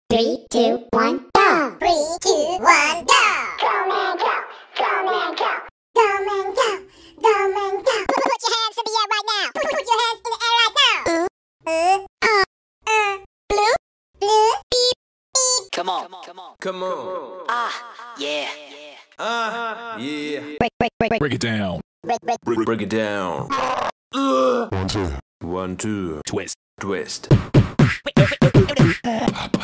3, 2, 1, go! 3, 2, 1, go! Go man go! Go man go! Go man go! Go man go! Put your hands in the air right now! Put your hands in the air right now! Blue? Blue? Beep! Beep! Come on, come on, Come on. yeah. Yeah. Break it down. Break it down. 1, 2. 1, 2. Twist. Twist.